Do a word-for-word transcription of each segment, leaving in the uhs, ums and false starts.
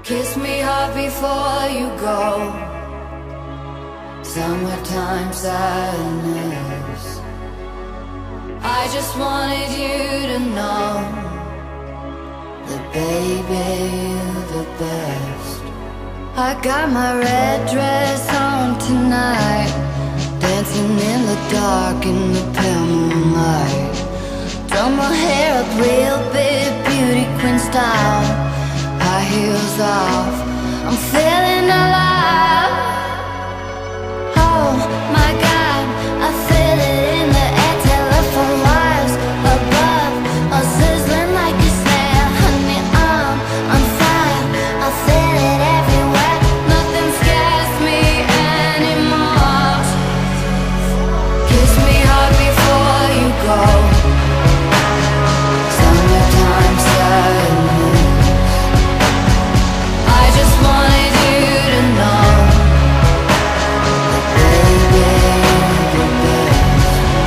Kiss me hard before you go. Summertime sadness. I just wanted you to know that baby, you're the best. I got my red dress on tonight, dancing in the dark in the pale moonlight. Done my hair up real big, beauty queen style. High heels off, I'm feeling alive. Oh my God, I feel it in the air. Telephone wires above, all sizzling like a snare. Honey, I'm on fire, I feel it everywhere. Nothing scares me anymore. Kiss me hard before you go. Summertime sadness. I just wanted you to know that baby, you're the best.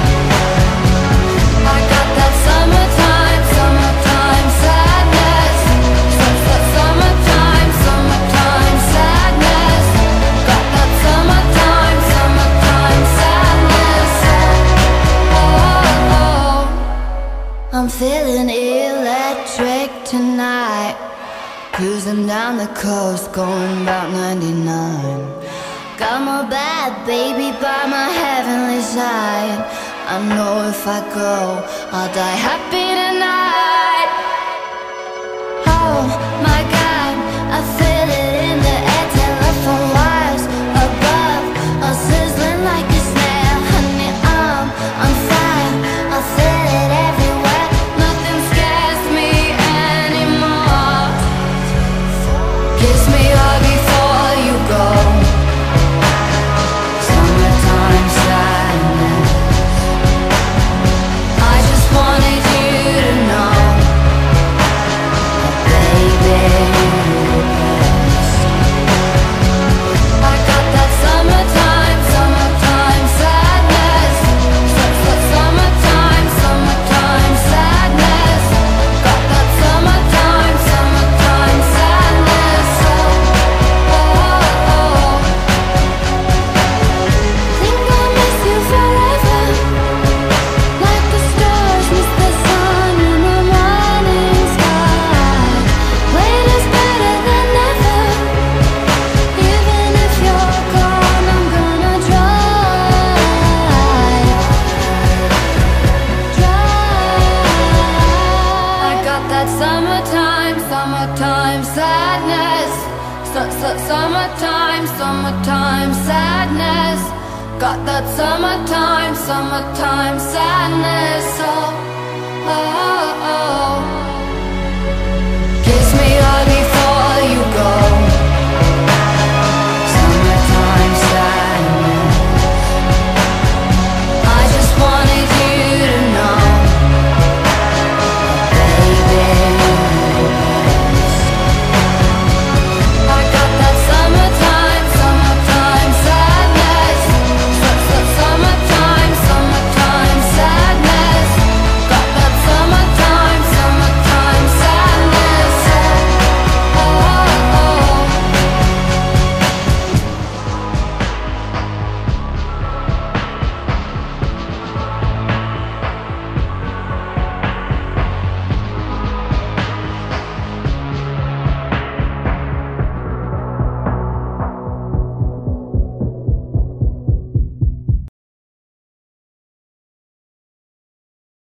I got that summertime, summertime sadness. Su- su- Summertime, summertime sadness. Got that summertime, summertime sadness. Oh, oh. I'm feeling electric tonight. Cruising down the coast, going about ninety-nine. Got my bad baby by my heavenly side. I know if I go, I'll die happy tonight. Oh my God, I feel it in the air. Telephone wires above, all sizzling like a snare. Honey, I'm on fire, I feel it everywhere. Nothing scares me anymore. Kiss me hard before you go. Summertime sadness. I just wanted you to know that baby, you're the best. I got that summertime, summertime sadness. Su- su- Summertime, summertime sadness. Got that summertime, summertime sadness. Oh, oh, oh. Think I'll miss you forever, like the stars miss the sun in the morning sky. Wait is better than never. Even if you're gone, I'm gonna try, try. I got that summertime, summertime sadness. Su- su- Summertime, summertime sadness. Got that summertime, summertime sadness. Oh, oh, oh.